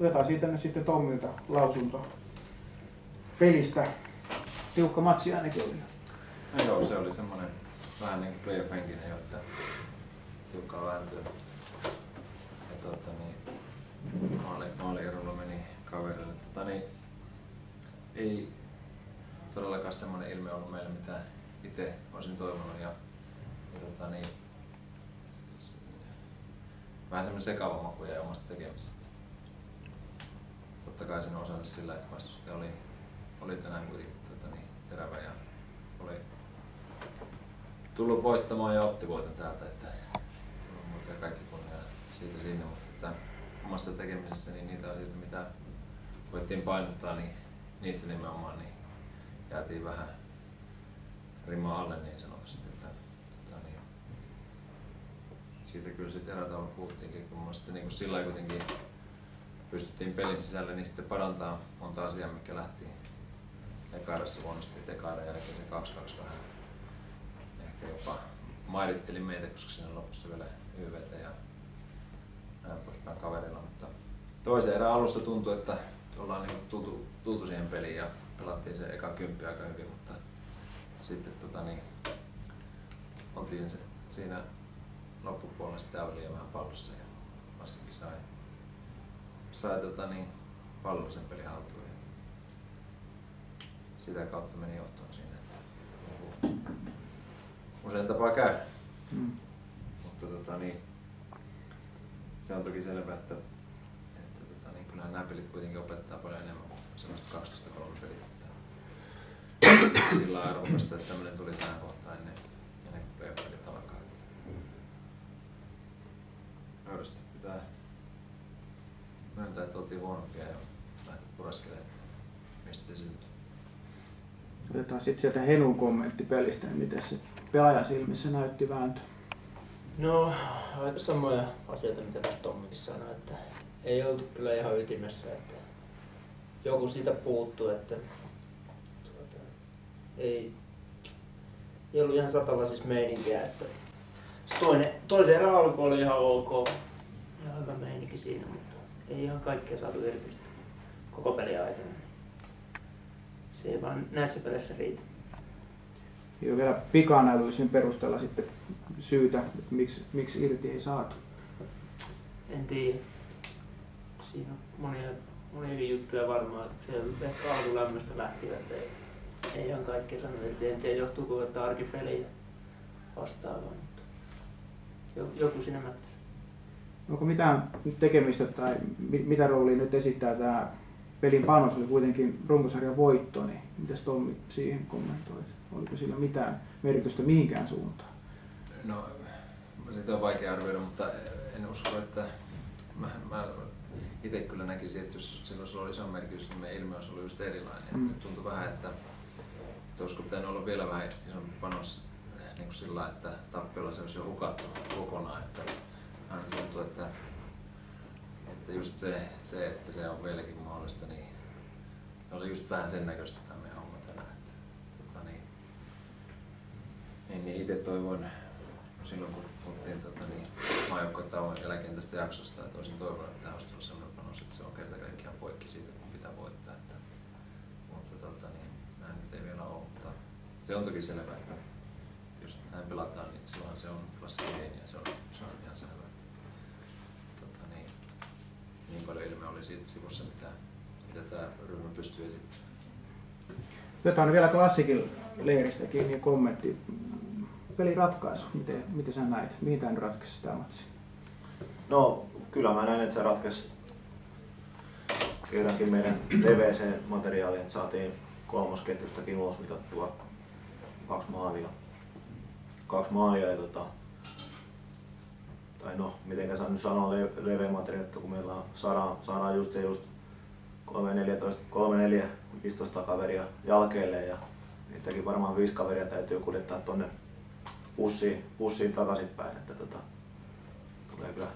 Otetaan siitä nyt sitten Tommilta lausunto pelistä. Tiukka matsi ainakin oli. No joo, se oli semmoinen vähän niin kuin playoff-henkinen jo, että tiukkaa vääntöä. Ja maalierolla meni kaverille. Ei todellakaan semmoinen ilme ollut meille, mitä itse olisin toivonut. Ja vähän semmoinen sekava maku jäi omasta tekemisestä. Totta kai sen osasi sillä, että vastustaja oli tänään kuitenkin terävä ja oli tullut voittamaan ja otti voiton täältä, että on kaikki kunnia siitä sinne, mutta että omassa tekemisessä niin niitä asioita, mitä voittiin painottaa, niin niissä nimenomaan niin jäätiin vähän rimaa alle niin sanotusti. Siitä kyllä sitten erätaululla puhuttiinkin, kun niin sillä lailla kuitenkin pystyttiin pelin sisällä niin sitten parantaa monta asiaa, mikä lähti ekaarassa huonosti. Ekaaran jälkeen se 2-2 vähän ehkä jopa mairitteli meitä, koska siinä lopussa vielä YVT ja näin poispäin kaverilla. Mutta toisen erän alussa tuntui, että ollaan niin tultu siihen peliin ja pelattiin se eka 10 aika hyvin, mutta sitten oltiin siinä loppupuolella sitten aivan liian vähän pallossa ja varsinkin sai pallon sen pelin haltuun ja sitä kautta meni johtoon siinä, että usein tapaa käydä. Mutta se on toki selvä, että kyllähän nämä pelit kuitenkin opettaa paljon enemmän kuin semmoista 12-3 pelit. Sillä on arvokasta, että tämmöinen tuli tähän kohtaan ennen kuin playoff-pelit alkaa. Nöyrästi pitää myöntää, että oltiin huonompia ja lähteä puraskelemaan, että mistä se syntyy. Otetaan sitten sieltä Henun kommentti pelistä, niin miten se pelaajan silmissä näytti vääntö? No, aika samoja asioita, mitä tässä Tommikin sanoi, että ei oltu kyllä ihan ytimessä, että joku siitä puuttuu, että ei ollut ihan satalaisissa meininkiä, että toisen erän alku oli ihan ok, ihan hyvä meininki siinä, mutta ei ihan kaikkea saatu irti koko pelin aikana. Se ei vaan näissä peleissä riitä. Ja vielä pikanäytöllisen perusteella sitten syytä, että miksi irti ei saatu? En tiedä. Siinä on monia juttuja varmaan. Se ehkä alkulämmöstä lähtivät. Ei ihan kaikkea sanoa irti. En tiedä johtuuko, että arkipeli ja vastaavaa, mutta joku siinä mättäisi. Onko mitään tekemistä tai mitä roolia nyt esittää tämä pelin panos? Oli kuitenkin runkosarjan voitto, niin mitäs Tommi siihen kommentoit? Oliko sillä mitään merkitystä mihinkään suuntaan? No, sitä on vaikea arvioida, mutta en usko, että mä itse kyllä näkisin, että jos silloin sulla oli iso merkitys, niin meidän ilme olisi ollut just erilainen. Nyt tuntui vähän, että olisiko pitänyt olla vielä vähän isompi panos niin kuin sillä, että tappiolla se olisi jo hukattu kokonaan. Että vähän tuntuu, että just se, että se on vieläkin mahdollista, niin oli just vähän sen näköistä tämä meidän homma tänään. Niin itse toivon silloin, kun puhuttiin maajoukkuetauon jälkeen jaksosta, että olisin toivonut, että tämä olisi tullut sellainen panos, että se on kerta kaikkiaan poikki siitä, kun pitää voittaa. Mutta näin nyt ei vielä ole, mutta se on toki selvä, että jos näin pelataan, niin silloinhan se on klassinen ja se on ihan selvä. Niin paljon ilme oli siitä sivussa, mitä tämä ryhmä pystyy esittämään. Otetaan vielä Klassikin leiristäkin niin kommentti. Pelin ratkaisu, miten sä näit? Mihin tämä ratkaisi tämä matsi? No kyllä mä näin, että se ratkaisi kerrankin meidän TVC-materiaaliin, että saatiin kolmosketjustakin ulos mitattua 2 maalia ja tai no, mitenkä sä nyt sanoo leveä-materiaalia, kun meillä on, saadaan just 3-4-15 kaveria jalkeille ja niistäkin varmaan 5 kaveria täytyy kuljettaa tonne pussiin takaisinpäin, että tulee kyllä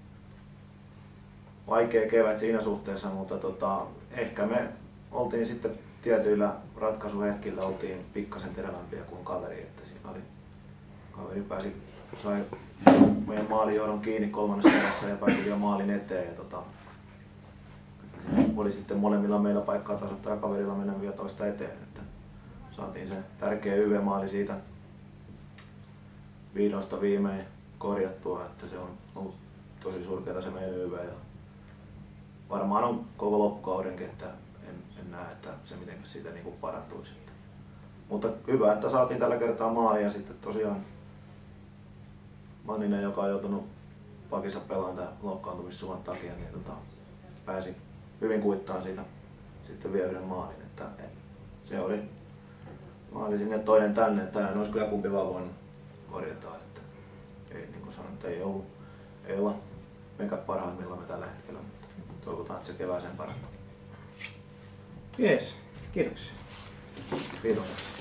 vaikea kevät siinä suhteessa, mutta ehkä me oltiin sitten tietyillä ratkaisuhetkillä oltiin pikkasen terävämpiä kuin kaveri, että siinä oli kaveri sai meidän maalijohdon kiinni 3. erässä ja pääsi vielä maalin eteen ja oli sitten molemmilla meillä paikkaa tasoittaa ja kaverilla mennä vielä toista eteen. Että saatiin se tärkeä YV-maali siitä vihdoista viimein korjattua, että se on ollut tosi surkeata se meidän YV. Ja varmaan on koko loppukaudenkin, että en näe, että se mitenkään siitä niin kuin parantuisi. Mutta hyvä, että saatiin tällä kertaa maali ja sitten tosiaan Manninen, joka on joutunut pakissa pelaamaan tämän loukkaantumissuman takia, niin pääsi hyvin kuittaan siitä sitten vielä yhden maalin. Että se oli maali sinne toinen tänne, että tänään olisi kyllä kumpi vaan voinut korjata. Että ei, niin kuin sanoin, että ei olla meikä parhaimmillaan me tällä hetkellä, mutta toivotaan, että se kevääseen parantuu. Jees, kiitoksia. Kiitos.